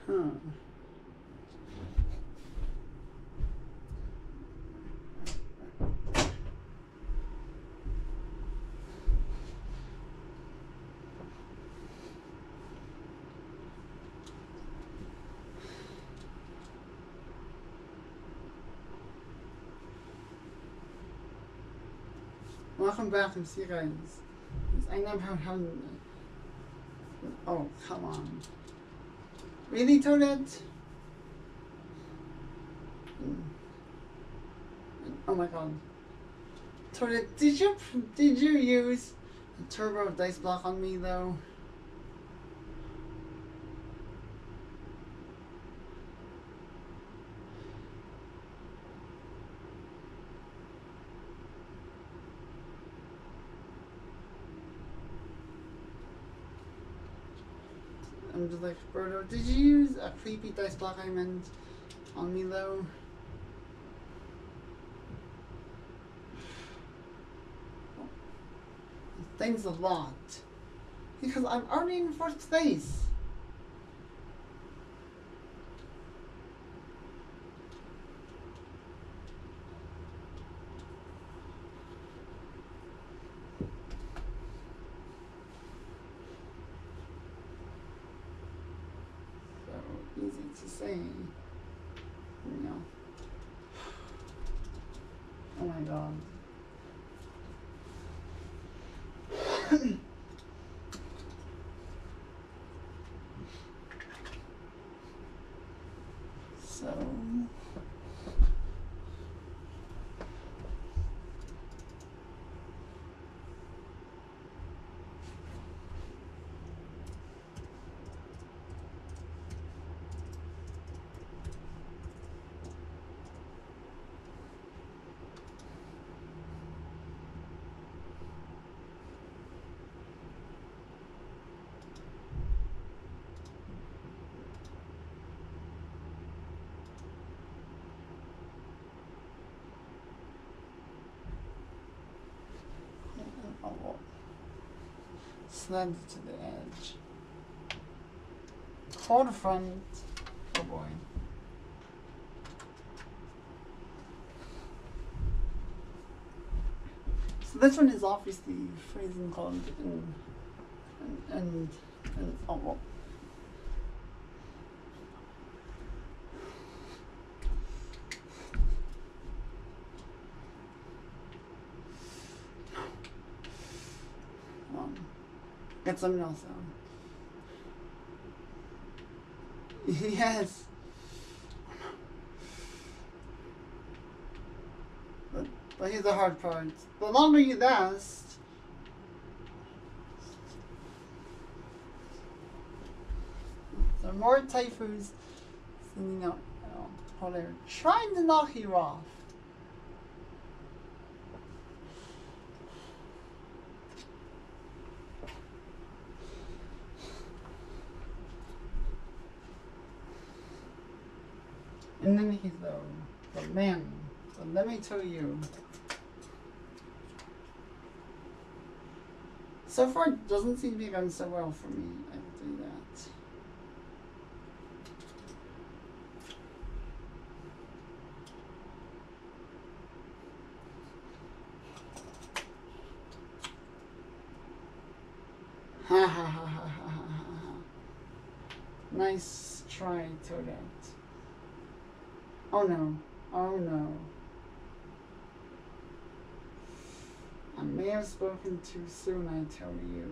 Huh. Welcome back and see you guys. I never have. Oh, come on. Really, Toadette? Oh my god. Toadette, did you use a turbo dice block on me though? I'm just like, Birdo, did you use a creepy dice block I meant on me though? Thanks a lot. Because I'm already in first place. Easy to say, you know. Oh my god. So slid to the edge. Hold the front. Oh boy. So this one is obviously freezing cold and oh well. Get something else out. Yes. But here's the hard part. The longer you last, the more typhoons sending out hot air, trying to knock you off. And then he's the man. So let me tell you. So far, it doesn't seem to be going so well for me. I will do that. Ha ha ha ha ha ha ha. Nice try, Toadette. Oh no. Oh no. I may have spoken too soon, I tell you.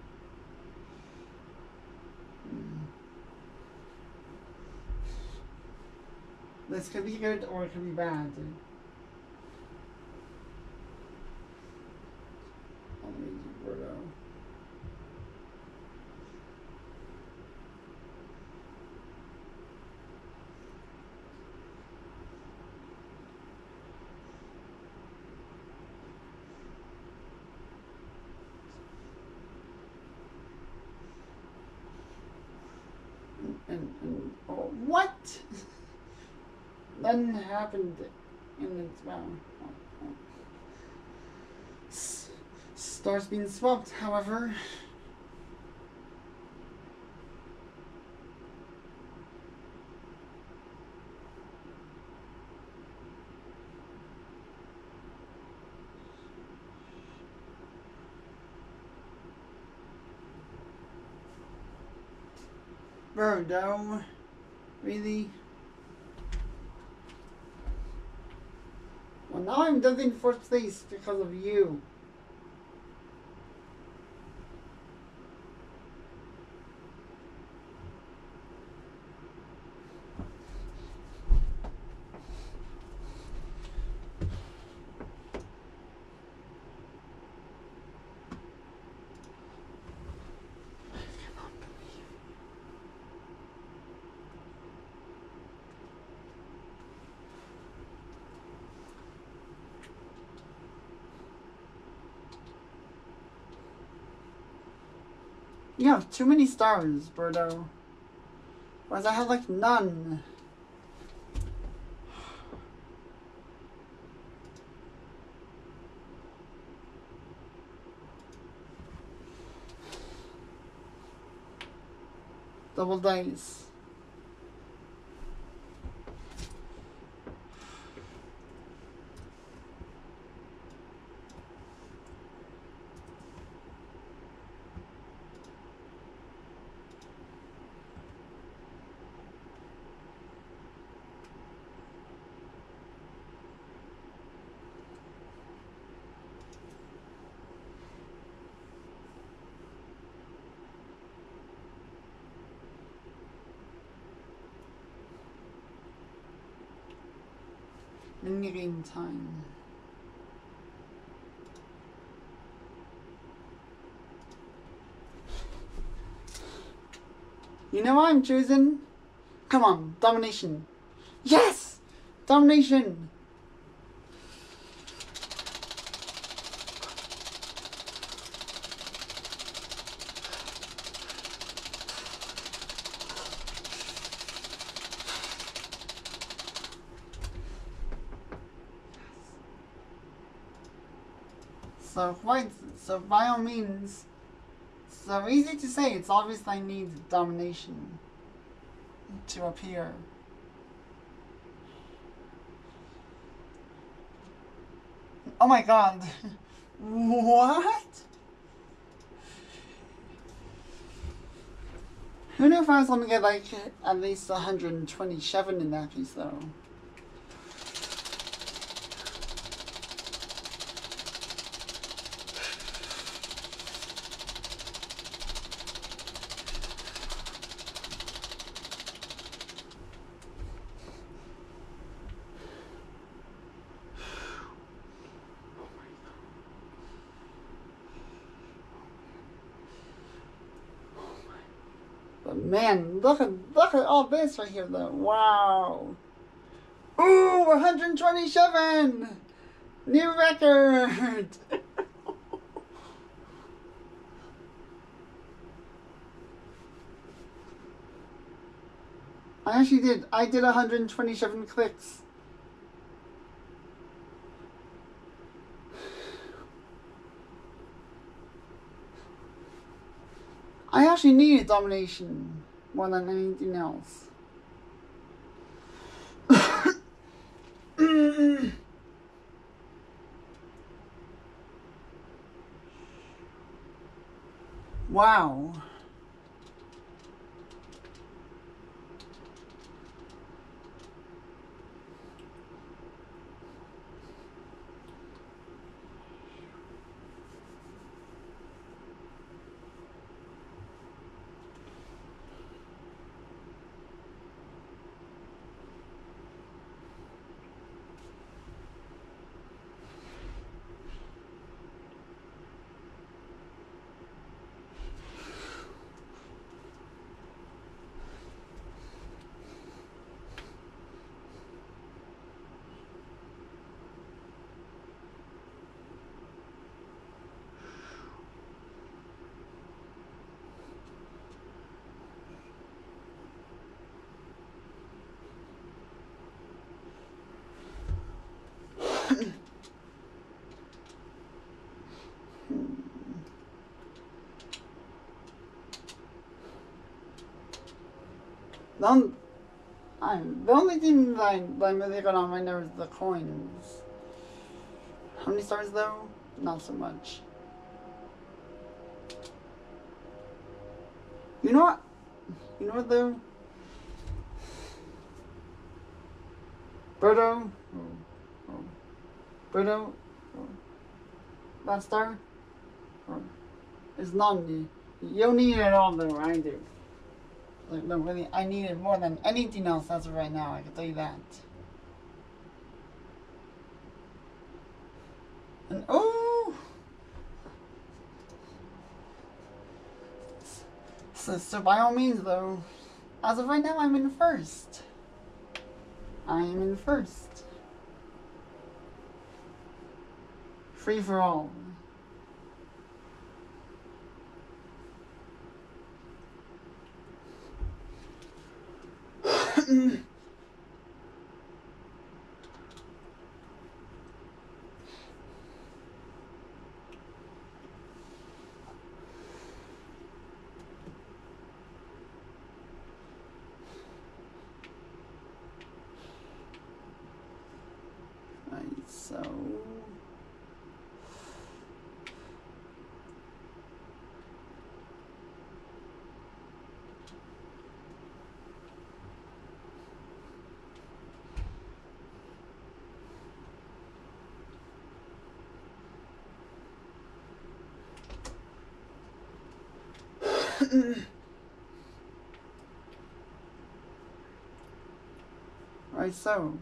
This could be good or it could be bad. I'll need you, Birdo. And oh, what? Nothing happened in its mouth. Star's being swapped, however. Birdo. Really? Well, now I'm dug in fourth place because of you. You have too many stars, Birdo. Whereas I have like none. Double dice. Minigame time. You know what I'm choosing? Come on, Domination. Yes! Domination! So by all means, so easy to say, it's obvious I need Domination to appear. Oh my god. What? Who knew if I was gonna get like at least 127 in that piece though? Man, look at all this right here though. Wow. Ooh, 127! New record! I did 127 clicks. I actually needed Domination more than anything else. Wow. The only thing that I'm really good on right now is the coins. How many stars though? Not so much. You know know what though? Birdo. Oh. Birdo. Oh. That star. Oh. It's none. You don't need it all though, I do. Like, no, really, I need it more than anything else as of right now, I can tell you that. And, oh! So by all means, though, as of right now, I'm in first. I am in first. Free for all. So right, so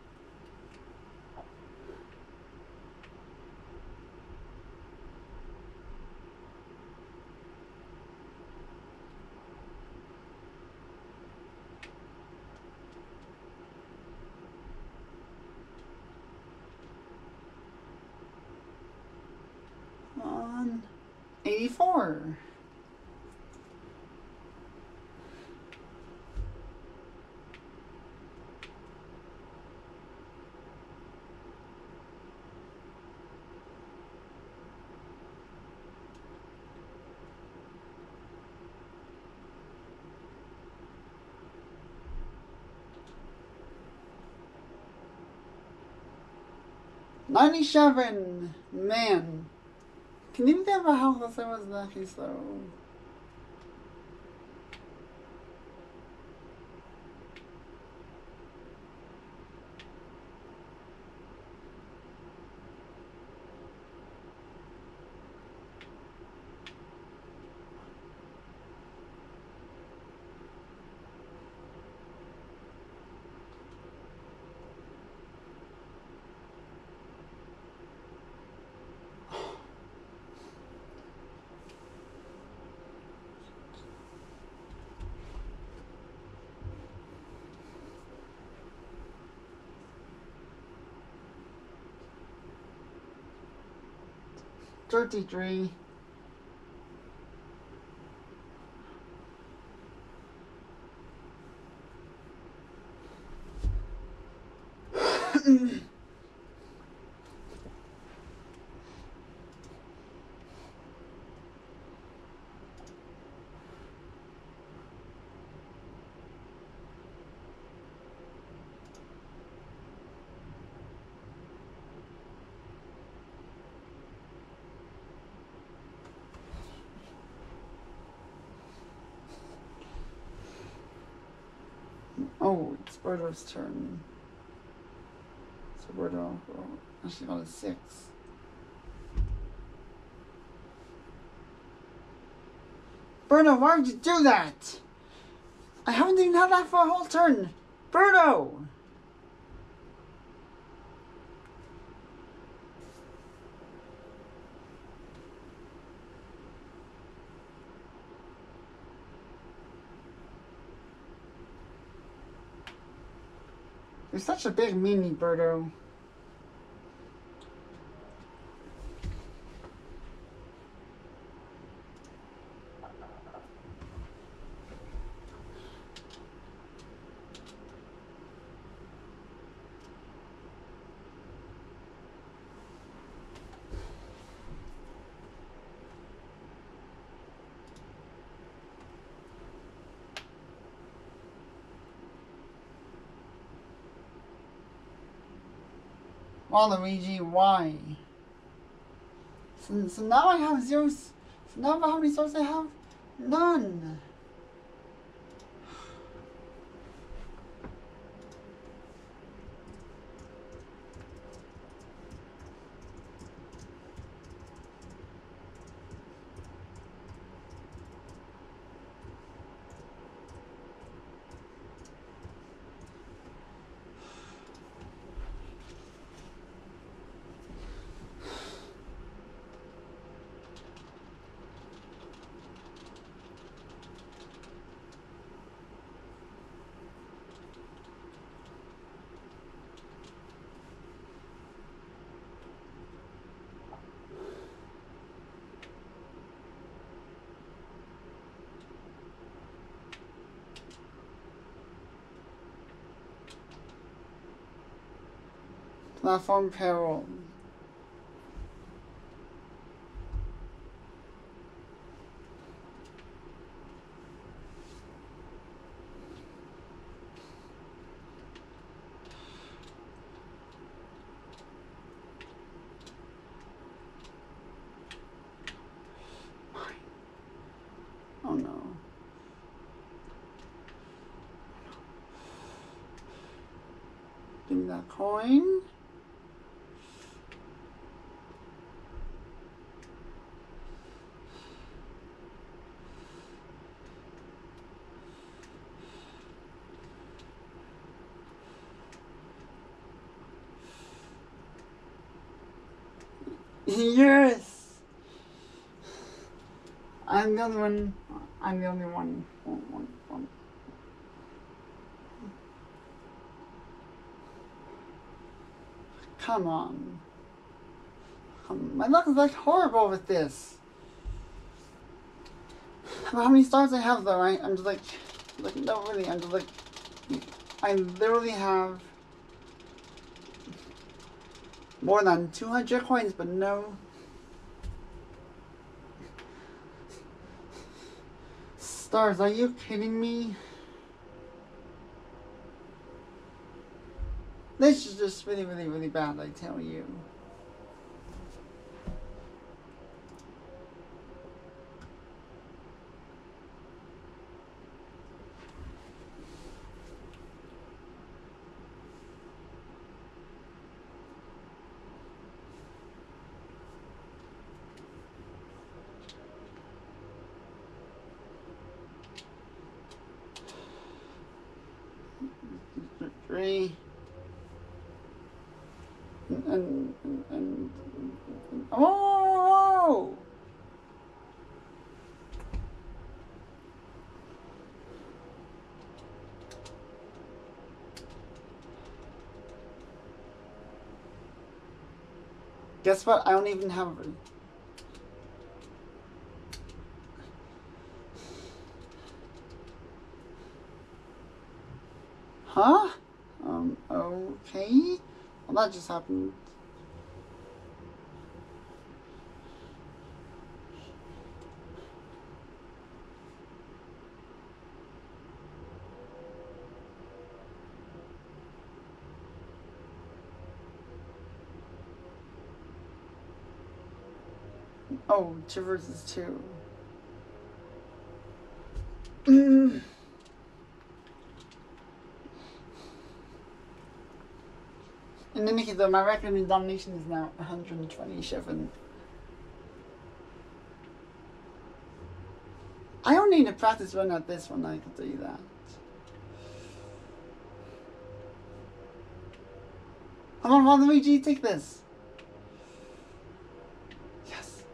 on 84. $97, man. Can you think about how close I was that case though? $33. Oh, it's Birdo's turn. So Birdo, actually got a 6. Birdo, why would you do that? I haven't even had that for a whole turn. Birdo! You're such a big meanie, Birdo. Waluigi, why? So now I have 0. So now how many stars I have? None. Platform peril. Oh no. Give me that coin. Yes! I'm the only one. I'm the only one. One. Come on. My luck is like horrible with this. How many stars I have though? I'm just like no, really. I'm just like, I literally have more than 200 coins, but no. Stars, are you kidding me? This is just really, really, really bad, I tell you. Three. And oh! Guess what? I don't even have it. Huh? Okay. Well, that just happened. Oh, 2 versus 2. In any case, though, my record in Domination is now 127. I don't need a practice run at this one, I can tell you that. Come on, Waluigi, take this. Yes.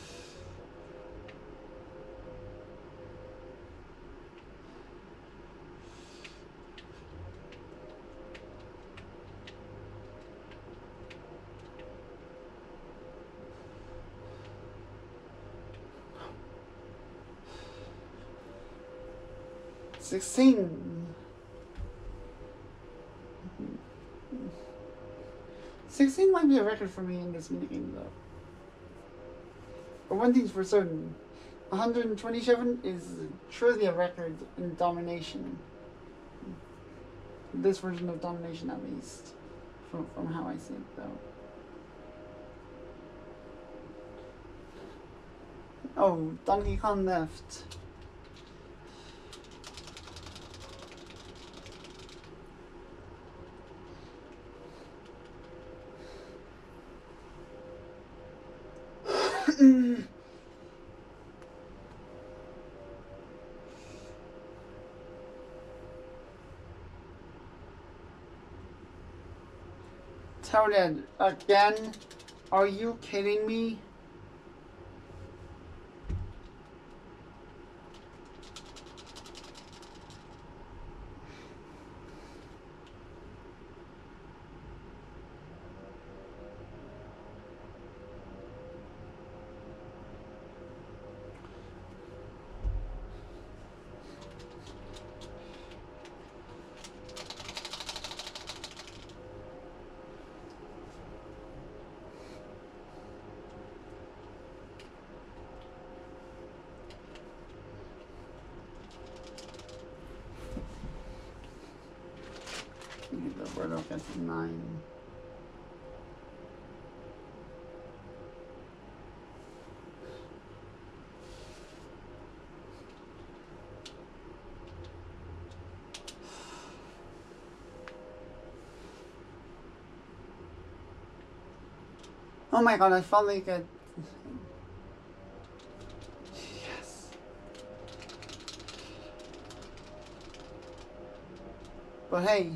$16. 16 might be a record for me in this minigame, though. But one thing's for certain, 127 is truly a record in Domination. This version of Domination, at least, from how I see it, though. Oh, Donkey Kong left. Toadhead, again? Are you kidding me? Birdo gets 9. Oh my god, I finally get... Yes. But hey.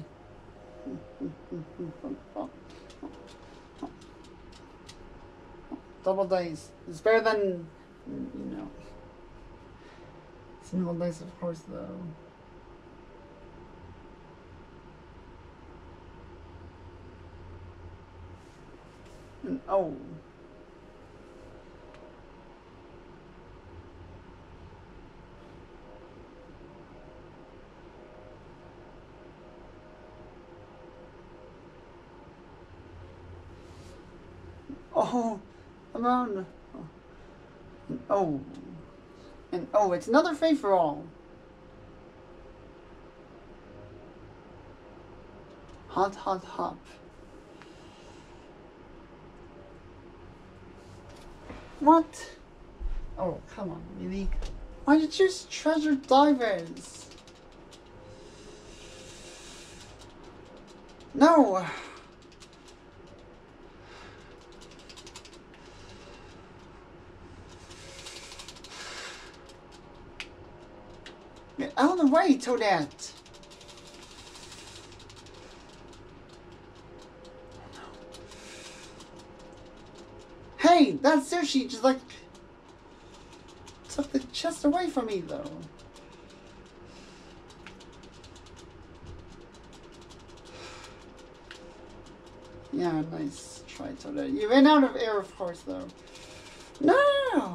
Double dice. It's better than, you know, single dice, of course, though. And oh. Oh, I'm on. And oh. And oh, it's another free for all. Hot, hot, hot. What? Oh, come on, really? Why'd you choose treasure divers? No! Get out of the way, Toadette! Hey, that sushi just like took the chest away from me though. Yeah, nice try, Toadette. You ran out of air, of course, though. No!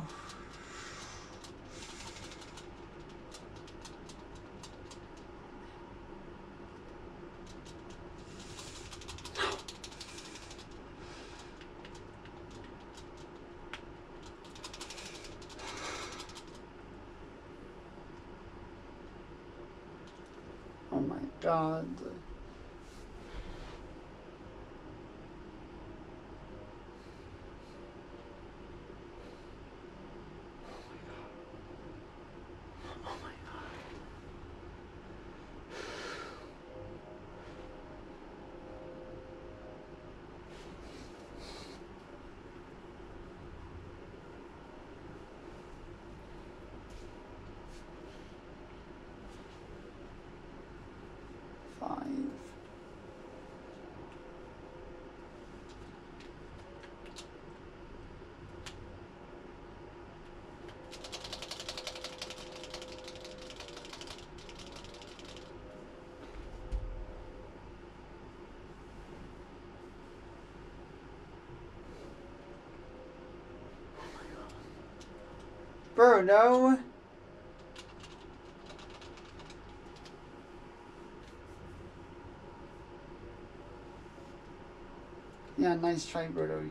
Oh my god. Birdo. Yeah, nice try, Birdo.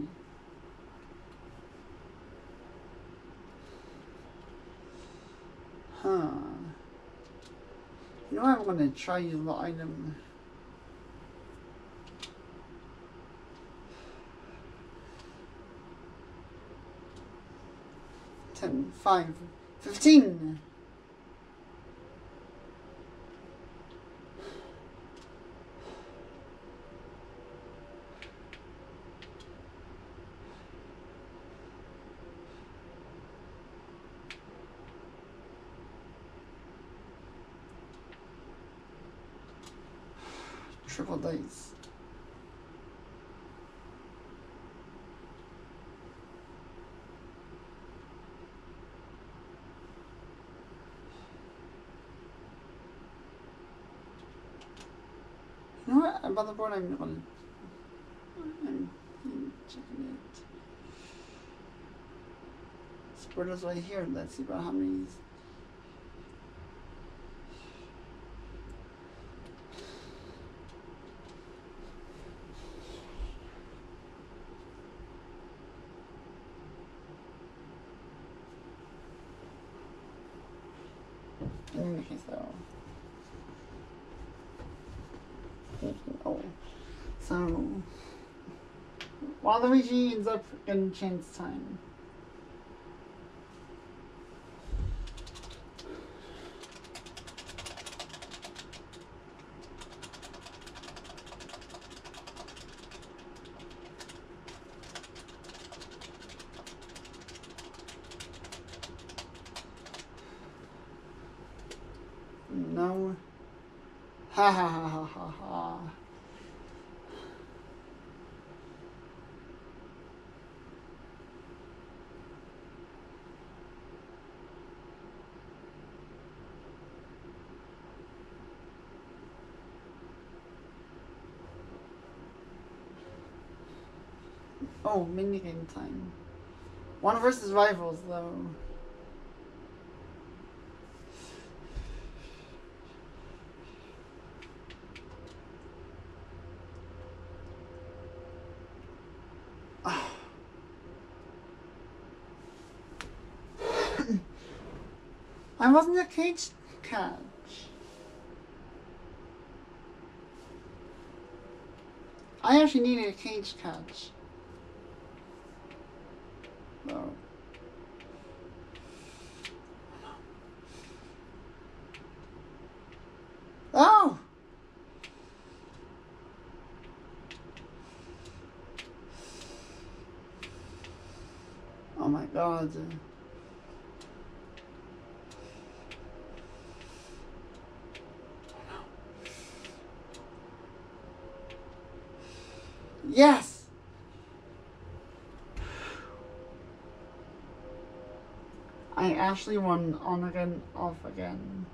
Huh. You know what? I'm gonna try use the item. Ten, 5, 15. Triple dice. You know what? About the board, I'm checking it. Birdo's right here. Let's see about how many. Okay, so. Oh. So, Waluigi ends up getting chance time. No. Ha ha ha ha ha ha. Oh, minigame time. One versus rivals, though. I wasn't a cage catch. I actually needed a cage catch. No. Oh! Oh my god. Yes! I actually won on again, off again.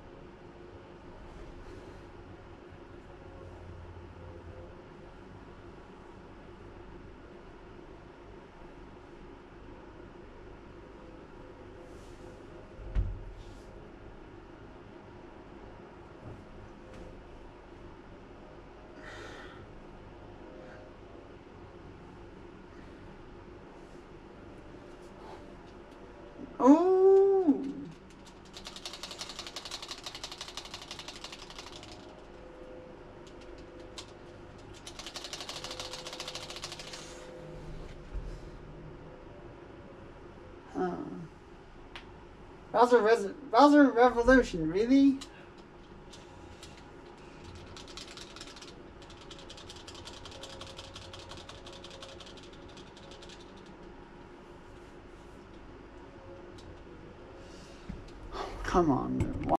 Oh! Bowser Revolution, really? Come on.